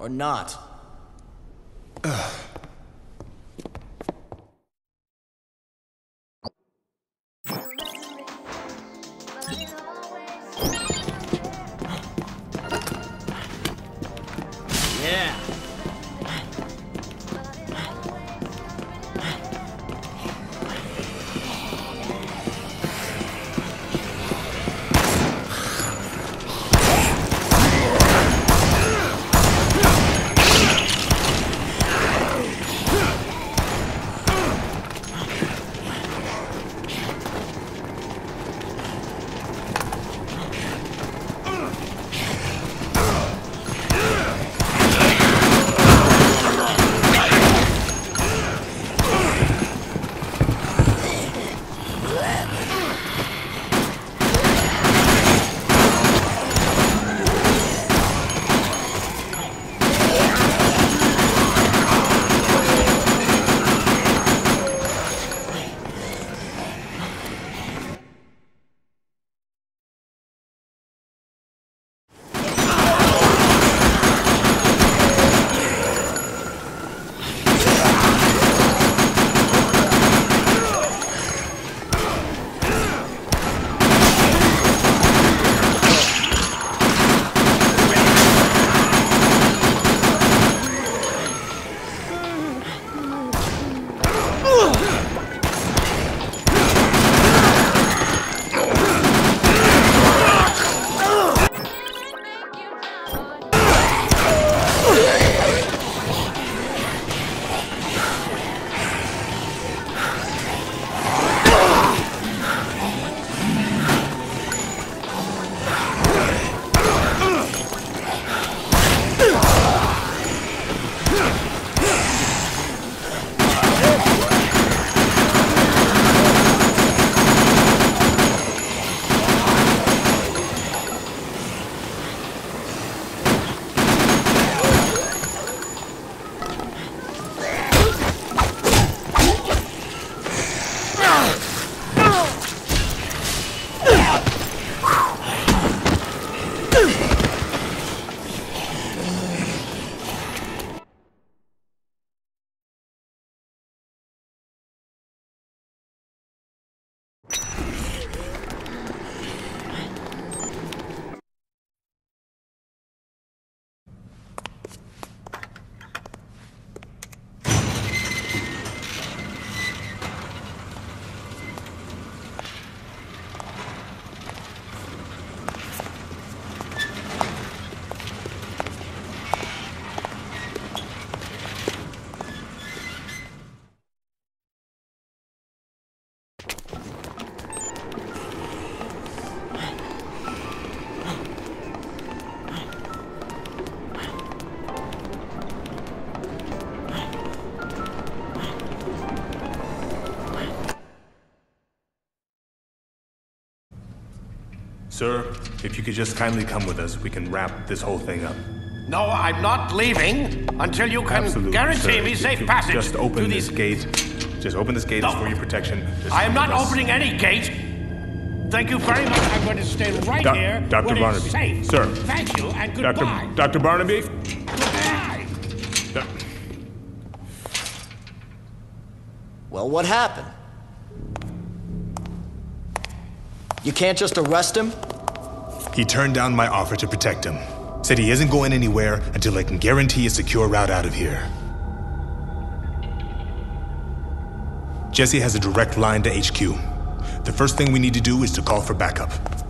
Or not? Yeah. Sir, if you could just kindly come with us, we can wrap this whole thing up. No, I'm not leaving until you can Absolutely, guarantee sir. me safe If you passage just open to this gate. Just open this gate. It's for your protection. Just I am not leave us. opening any gate. Thank you very much. I'm going to stay right here Dr. when Barnaby, it's safe. sir. Thank you and goodbye. Dr. Barnaby? Goodbye. Well, what happened? You can't just arrest him? He turned down my offer to protect him. Said he isn't going anywhere until I can guarantee a secure route out of here. Jesse has a direct line to HQ. The first thing we need to do is to call for backup.